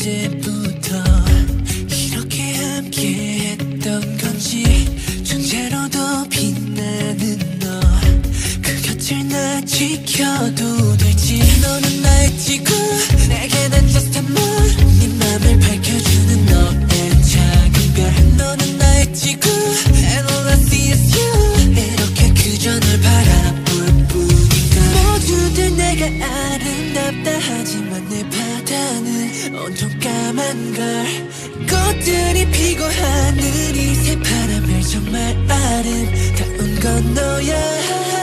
언제부터 이렇게 함께 했던 건지 존재로도 빛나는 너 그 곁을 나 지켜도 될지 너는 나의 지구 내게 난 just a moon 네 맘을 밝혀주는 너의 작은 별 너는 나의 지구 and all I see is you 이렇게 그저 널 바라볼 뿐인가 모두들 내가 아름답다 하지만 내 바다는 온통 까만 걸 꽃들이 피고 하늘이 새파라면 정말 아름다운 건 너야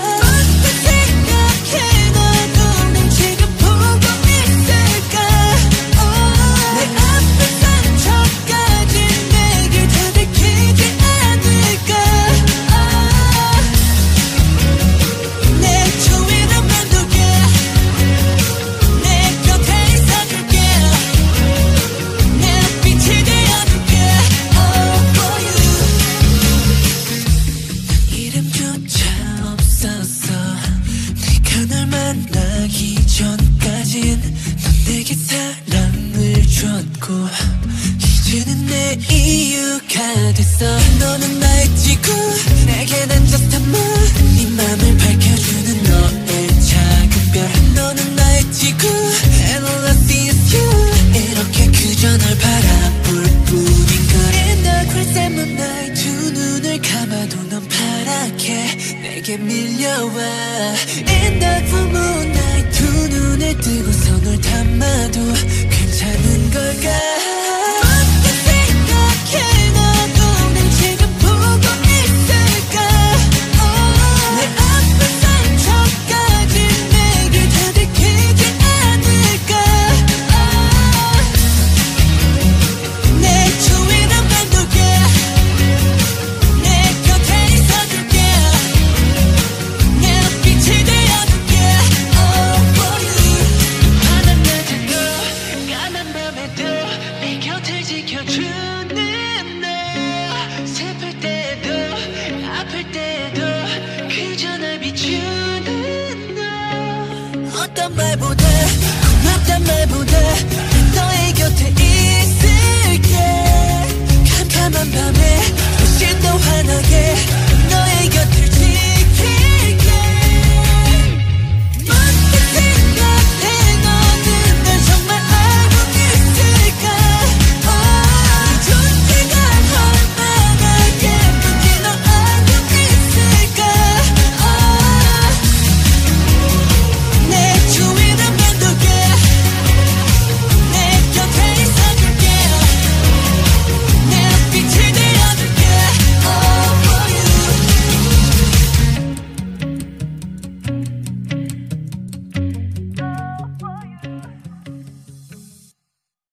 만나기 전까진 넌 내게 사랑을 줬고 이제는 내 이유가 됐어 너는 나의 지구 내게 난 just a moon 네 맘을 밝혀주는 너의 작은 별 너는 나의 지구 and all I see is you 이렇게 그저 널 바라볼 뿐인걸 In the crescent moonlight 두 눈을 감아도 넌 파랗게 내게 밀려와 In the full moonlight 두 눈을 뜨고서 널 담아도 괜찮은 걸까 어떻게 생각해 너도 날 지금 보고 있을까 내 아픈 상처까지 내게 다 들키지 않을까 내 주위를 만들게 내 곁에 있어줄게 내 빛이 되어줄게 Oh for you 환한 낮에도 까만 밤에도 내 곁을 지켜주는 너 슬플 때도 아플 때도 그저 날 비추는 너 어떤 말보다 고맙단 말보다 너의 곁에 있을게 캄캄한 밤에 훨씬 더 환하게